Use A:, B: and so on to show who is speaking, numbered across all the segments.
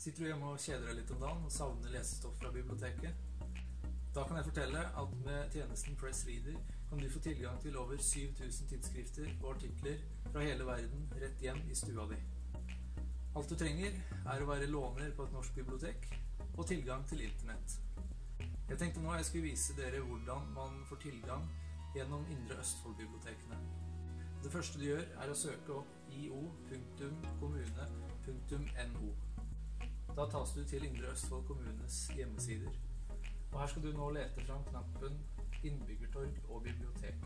A: Sitter du hjemme og kjeder deg litt om dagen og savner lesestoff fra biblioteket? Da kan jeg fortelle at med tjenesten Press Reader kan du få tilgang til over 7000 tidsskrifter og artikler fra hele verden rett hjem i stua di. Alt du trenger er å være låner på et norsk bibliotek og tilgang til internett. Jeg tenkte nå jeg skulle vise dere hvordan man får tilgang gjennom Indre Østfold-bibliotekene. Det første du gjør er å søke opp io.kommune.no. Da tas du til Indre Østfold kommunes hjemmesider. Og her skal du nå lete fram knappen Innbyggertorg og bibliotek.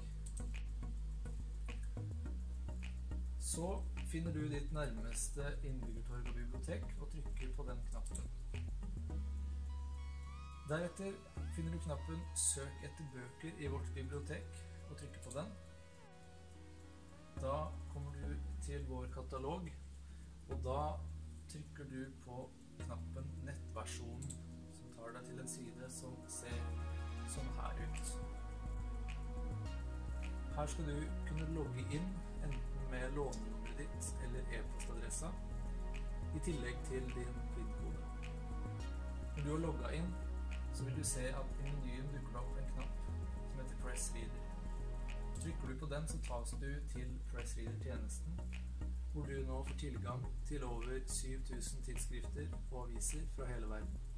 A: Så finner du ditt nærmeste innbyggertorg og bibliotek og trykker på den knappen. Deretter finner du knappen Søk etter bøker i vårt bibliotek og trykker på den. Da kommer du til vår katalog, og da trykker du på knappen Nettversjonen, som tar deg til en side som ser sånn her ut. Her skal du kunne logge inn enten med lånenummeret ditt eller e-postadressa, i tillegg til din PIN-kode. Når du har logget inn, så vil du se at i menyen dukker det opp en knapp som heter Press Reader. Trykker du på den, så tas du til Press Reader-tjenesten, hvor du nå får tilgang til over 7000 tidsskrifter og aviser fra hele verden.